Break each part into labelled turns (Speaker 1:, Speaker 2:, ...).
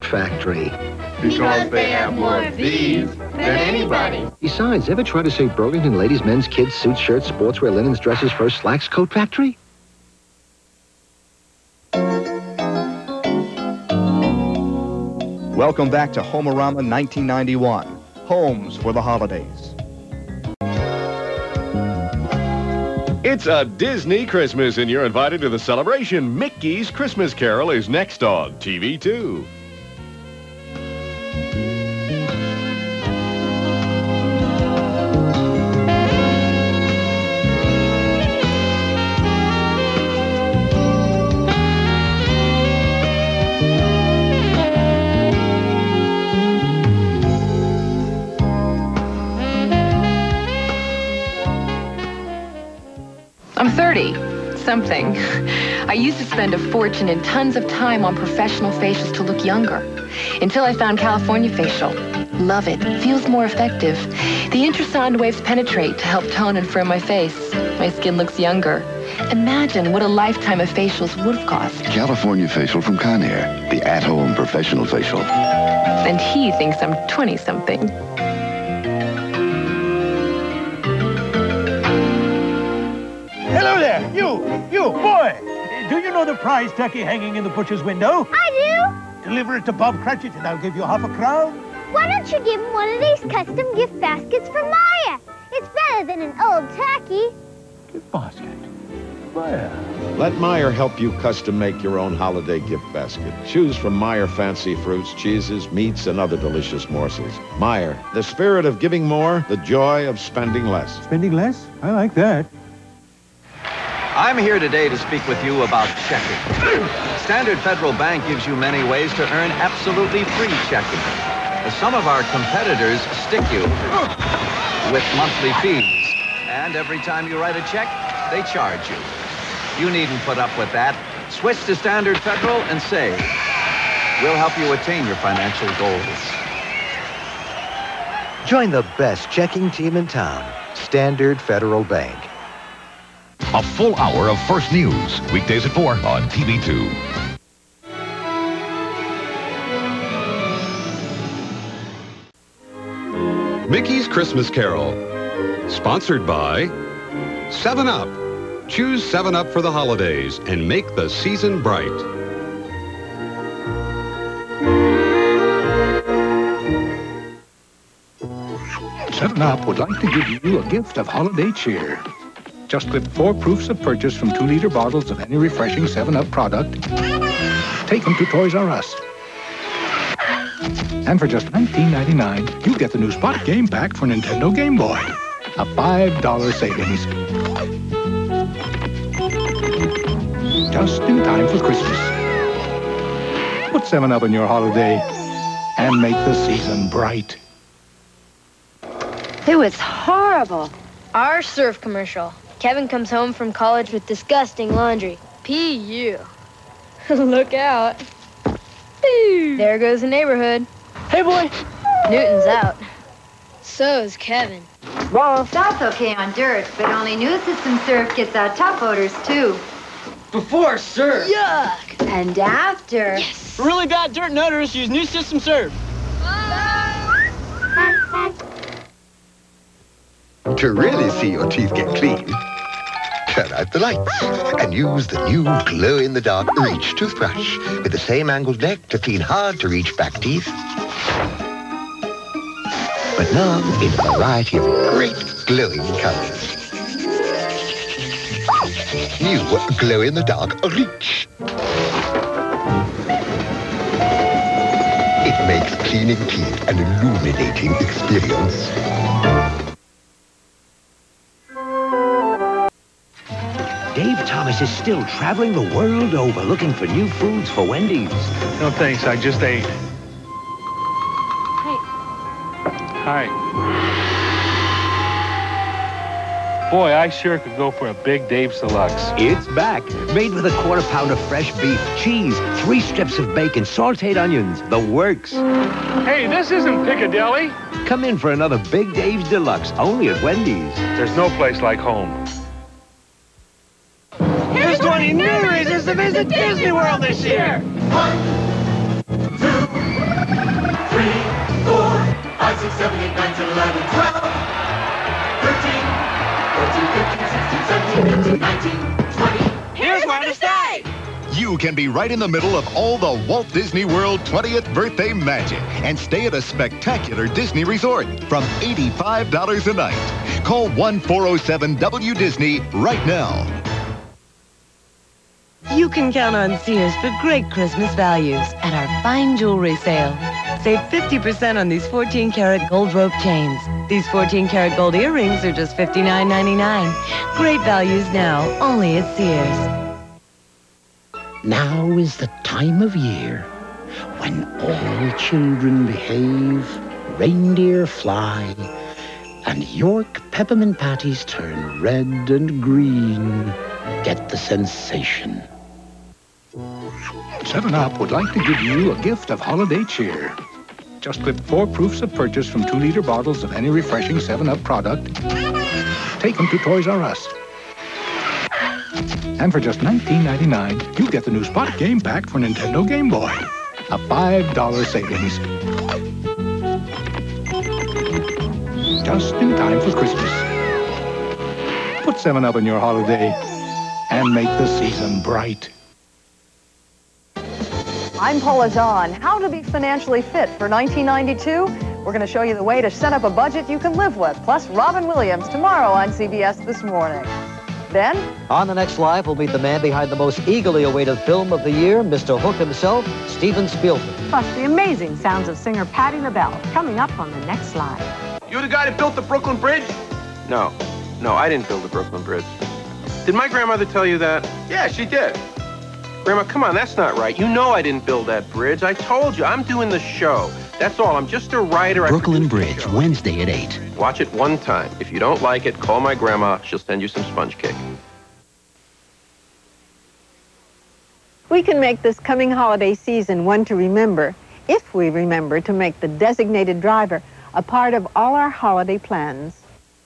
Speaker 1: factory.
Speaker 2: Because they have more thieves than anybody.
Speaker 1: Besides, ever try to say Burlington ladies, men's, kids, suits, shirts, sportswear, linens, dresses, furs, slacks, coat factory?
Speaker 3: Welcome back to Homearama 1991. Homes for the holidays.
Speaker 4: It's a Disney Christmas, and you're invited to the celebration. Mickey's Christmas Carol is next on TV 2.
Speaker 5: I'm 30-something. I used to spend a fortune and tons of time on professional facials to look younger. Until I found California Facial. Love it. Feels more effective. The infrasound waves penetrate to help tone and firm my face. My skin looks younger. Imagine what a lifetime of facials would have cost.
Speaker 6: California Facial from Conair, the at-home professional facial.
Speaker 5: And he thinks I'm 20-something.
Speaker 7: Hello there, you, boy! Do you know the prize turkey hanging in the butcher's window?
Speaker 8: I
Speaker 7: do! Deliver it to Bob Cratchit and I'll give you ½ crown.
Speaker 8: Why don't you give him one of these custom gift baskets from Maya? It's better than an old turkey.
Speaker 7: Gift basket? Maya.
Speaker 9: Let Meyer help you custom make your own holiday gift basket. Choose from Meyer fancy fruits, cheeses, meats, and other delicious morsels. Meyer, the spirit of giving more, the joy of spending less.
Speaker 7: Spending less? I like that.
Speaker 10: I'm here today to speak with you about checking. Standard Federal Bank gives you many ways to earn absolutely free checking. Some of our competitors stick you with monthly fees. And every time you write a check, they charge you. You needn't put up with that. Switch to Standard Federal and save. We'll help you attain your financial goals.
Speaker 11: Join the best checking team in town, Standard Federal Bank.
Speaker 12: A full hour of First News, weekdays at 4 on TV 2.
Speaker 13: Mickey's Christmas Carol, sponsored by 7-Up. Choose 7-Up for the holidays and make the season bright.
Speaker 14: Seven Up would like to give you a gift of holiday cheer. Just clip 4 proofs of purchase from 2-liter bottles of any refreshing 7-Up product. Take them to Toys R Us. And for just $19.99, you get the new Spot Game Pack for Nintendo Game Boy. A $5 savings. Just in time for Christmas. Put 7-Up in your holiday and make the season bright.
Speaker 15: It was horrible. Our surf commercial. Kevin comes home from college with disgusting laundry. P.U. Look out. There goes the neighborhood. Hey, boy. Newton's out. So's Kevin.
Speaker 16: Well, that's okay on dirt, but only new system surf gets out top odors, too.
Speaker 17: Before surf.
Speaker 15: Yuck.
Speaker 16: And after.
Speaker 17: Yes. For really bad dirt and odors, use new system surf.
Speaker 6: To really see your teeth get clean, turn out the lights and use the new glow-in-the-dark Reach toothbrush with the same angled neck to clean hard-to-reach back teeth. But now in a variety of great glowing colors. New glow-in-the-dark Reach. It makes cleaning teeth an illuminating experience.
Speaker 18: Dave Thomas is still traveling the world over looking for new foods for Wendy's.
Speaker 19: No thanks, I just ate.
Speaker 15: Hey.
Speaker 19: Hi. Boy, I sure could go for a Big Dave's Deluxe.
Speaker 18: It's back, made with a quarter pound of fresh beef, cheese, 3 strips of bacon, sauteed onions, the works.
Speaker 19: Hey, this isn't Piccadilly.
Speaker 18: Come in for another Big Dave's Deluxe, only at Wendy's.
Speaker 19: There's no place like home.
Speaker 17: Here's 20 new reasons to visit Disney World this year.
Speaker 2: 1, 2, 4, 5, 6, 7, 8, 9, 10, 11, 12, 13, 14, 15, 16, 17, 18, 19, 20.
Speaker 20: Here's where to stay!
Speaker 12: You can be right in the middle of all the Walt Disney World 20th birthday magic and stay at a spectacular Disney resort from $85 a night. Call 1-407-WDisney right now.
Speaker 21: You can count on Sears for great Christmas values at our fine jewelry sale. Save 50% on these 14-karat gold rope chains. These 14-karat gold earrings are just $59.99. Great values now, only at Sears.
Speaker 22: Now is the time of year when all children behave, reindeer fly, and York peppermint patties turn red and green. Get the sensation.
Speaker 14: 7-Up would like to give you a gift of holiday cheer. Just clip 4 proofs of purchase from 2-liter bottles of any refreshing 7-Up product. Take them to Toys R Us. And for just $19.99, you get the new Spot Game Pack for Nintendo Game Boy. A $5 savings. Just in time for Christmas. Put 7-Up in your holiday and make the season bright.
Speaker 23: I'm Paula John. How to be financially fit for 1992? We're going to show you the way to set up a budget you can live with. Plus Robin Williams tomorrow on CBS This Morning. Then,
Speaker 24: on the next Live, we'll meet the man behind the most eagerly awaited film of the year, Mr. Hook himself, Steven Spielberg.
Speaker 25: Plus the amazing sounds of singer Patti LaBelle coming up on the next Live.
Speaker 26: You the guy that built the Brooklyn Bridge? No, I didn't build the Brooklyn Bridge. Did my grandmother tell you that? Yeah, she did. Grandma, come on, that's not right. You know I didn't build that bridge. I told you, I'm doing the show. That's all. I'm just a writer.
Speaker 22: Brooklyn Bridge, Wednesday at 8.
Speaker 26: Watch it one time. If you don't like it, call my grandma. She'll send you some sponge cake.
Speaker 25: We can make this coming holiday season one to remember if we remember to make the designated driver a part of all our holiday plans.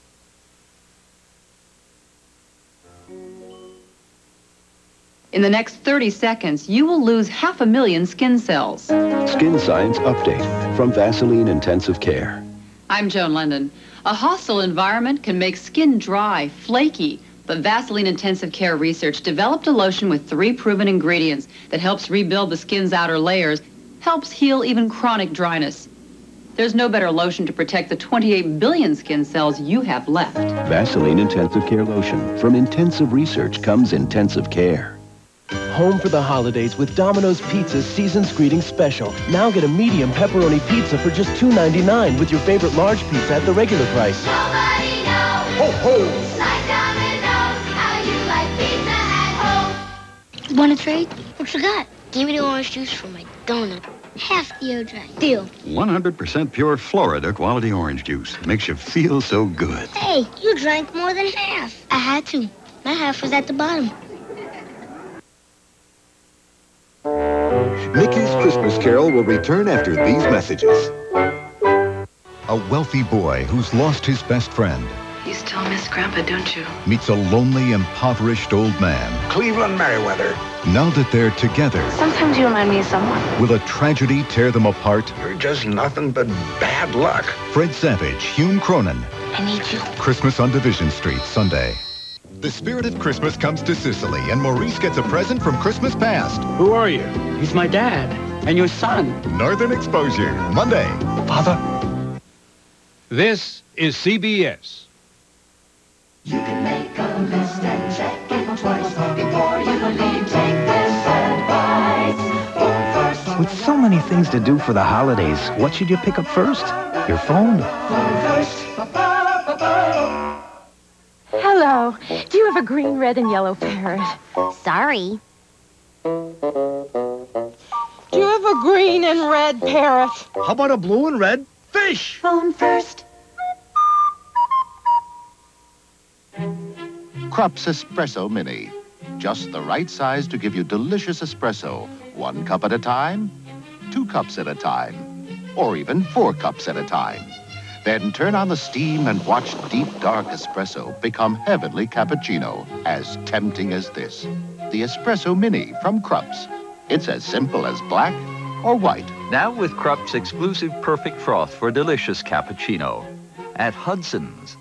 Speaker 27: In the next 30 seconds, you will lose 500,000 skin cells.
Speaker 28: Skin Science Update from Vaseline Intensive Care.
Speaker 27: I'm Joan London. A hostile environment can make skin dry, flaky, but Vaseline Intensive Care Research developed a lotion with 3 proven ingredients that helps rebuild the skin's outer layers, helps heal even chronic dryness. There's no better lotion to protect the 28 billion skin cells you have left.
Speaker 28: Vaseline Intensive Care Lotion. From Intensive Research comes Intensive Care.
Speaker 29: Home for the holidays with Domino's Pizza's Season's Greetings Special. Now get a medium pepperoni pizza for just $2.99 with your favorite large pizza at the regular price.
Speaker 2: Nobody knows. Ho, ho. Like Domino's, how you like pizza at home.
Speaker 8: Want to trade? What you got? Give me the orange juice for my donut. Half the OJ. Deal.
Speaker 12: 100% pure Florida quality orange juice. Makes you feel so good.
Speaker 8: Hey, you drank more than half. I had to. My half was at the bottom.
Speaker 12: Mickey's Christmas Carol will return after these messages. A wealthy boy who's lost his best friend
Speaker 5: You still miss Grandpa, don't you?
Speaker 12: meets a lonely, impoverished old man.
Speaker 18: Cleveland Merriweather.
Speaker 12: Now that they're together,
Speaker 5: Sometimes you remind me of someone.
Speaker 12: will a tragedy tear them apart?
Speaker 18: You're just nothing but bad luck.
Speaker 12: Fred Savage, Hume Cronin.
Speaker 5: I need you.
Speaker 12: Christmas on Division Street, Sunday. The spirit of Christmas comes to Sicily, and Maurice gets a present from Christmas past.
Speaker 17: Who are you? He's my dad. And your son.
Speaker 12: Northern Exposure, Monday.
Speaker 17: Father.
Speaker 19: This is CBS.
Speaker 2: You can make a list and check it twice before you leave. Take this advice. Phone first.
Speaker 18: With so many things to do for the holidays, what should you pick up first? Your phone.
Speaker 2: Phone first.
Speaker 30: Hello. Do you have a green, red, and yellow parrot?
Speaker 8: Sorry.
Speaker 30: Do you have a green and red parrot?
Speaker 7: How about a blue and red fish?
Speaker 30: Phone first.
Speaker 31: Krupp's Espresso Mini. Just the right size to give you delicious espresso. 1 cup at a time, 2 cups at a time, or even 4 cups at a time. Then turn on the steam and watch deep, dark espresso become heavenly cappuccino. As tempting as this. The Espresso Mini from Krupp's. It's as simple as black or white.
Speaker 1: Now with Krupp's exclusive perfect froth for delicious cappuccino. At Hudson's.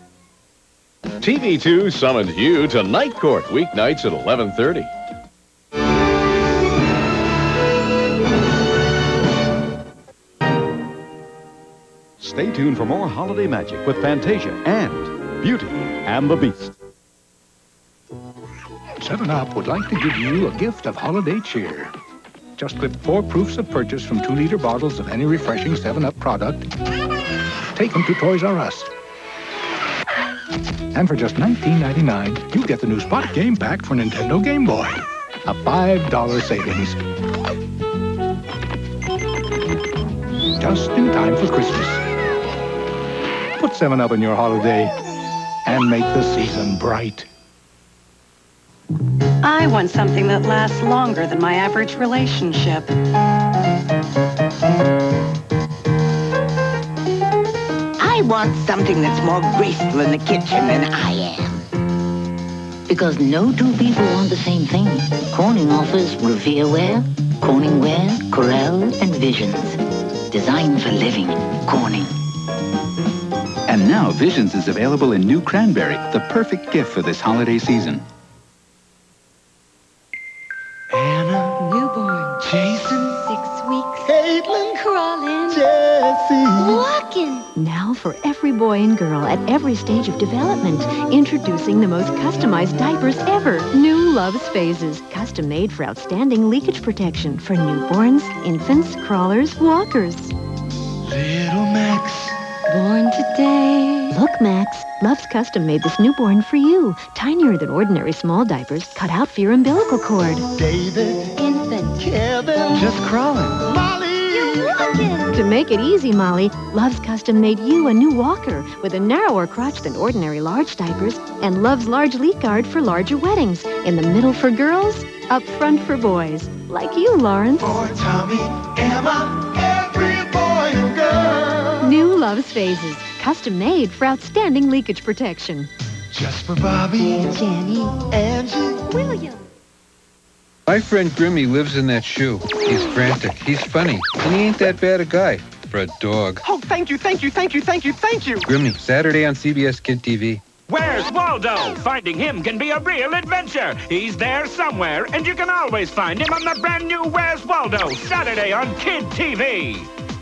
Speaker 3: TV2 summons you to Night Court, weeknights at 11:30.
Speaker 4: Stay tuned for more holiday magic with Fantasia and Beauty and the Beast.
Speaker 14: 7-Up would like to give you a gift of holiday cheer. Just clip 4 proofs of purchase from 2-liter bottles of any refreshing 7-Up product. Take them to Toys R Us. And for just $19.99, you get the new Spot Game Pack for Nintendo Game Boy. A $5 savings. Just in time for Christmas. Put 7-Up in your holiday and make the season bright.
Speaker 6: I want something that lasts longer than my average relationship.
Speaker 9: I want something that's more graceful in the kitchen than I am.
Speaker 10: Because no two people want the same thing. Corning offers Revereware, Corningware, Corel, and Visions. Designed for living. Corning.
Speaker 11: And now Visions is available in new cranberry, the perfect gift for this holiday season.
Speaker 13: Anna.
Speaker 21: Newborn.
Speaker 13: Jason.
Speaker 21: 6 weeks.
Speaker 13: Caitlin.
Speaker 21: Crawling.
Speaker 13: Jesse.
Speaker 21: Walking.
Speaker 15: Now for every boy and girl at every stage of development, introducing the most customized diapers ever. New Love's Phases, custom made for outstanding leakage protection for newborns, infants, crawlers, walkers.
Speaker 13: Little Max.
Speaker 15: Born today. Look, Max, Love's custom made this newborn for you. Tinier than ordinary small diapers, cut out for your umbilical cord.
Speaker 13: David.
Speaker 15: Infant.
Speaker 13: Kevin.
Speaker 21: Just crawling.
Speaker 13: Molly.
Speaker 15: You're walking. To make it easy, Molly, Love's custom made you a new walker with a narrower crotch than ordinary large diapers and Love's large leak guard for larger weddings. In the middle for girls, up front for boys. Like you, Lawrence.
Speaker 13: For Tommy, Emma, every boy and girl.
Speaker 15: New Love's Phases, custom made for outstanding leakage protection.
Speaker 13: Just for Bobby,
Speaker 15: Jenny,
Speaker 13: Angie,
Speaker 15: William.
Speaker 16: My friend Grimmy lives in that shoe. He's frantic, he's funny, and he ain't that bad a guy for a dog.
Speaker 20: Oh, thank you, thank you, thank you, thank you, thank you.
Speaker 16: Grimmy, Saturday on CBS Kid TV.
Speaker 32: Where's Waldo? Finding him can be a real adventure. He's there somewhere, and you can always find him on the brand new Where's Waldo, Saturday on Kid TV.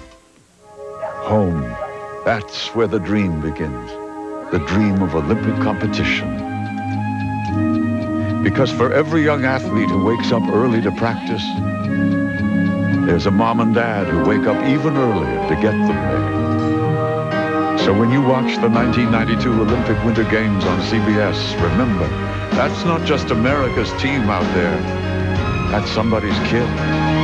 Speaker 33: Home. That's where the dream begins. The dream of Olympic competition. Because for every young athlete who wakes up early to practice, there's a mom and dad who wake up even earlier to get them there. So when you watch the 1992 Olympic Winter Games on CBS, remember, that's not just America's team out there. That's somebody's kid.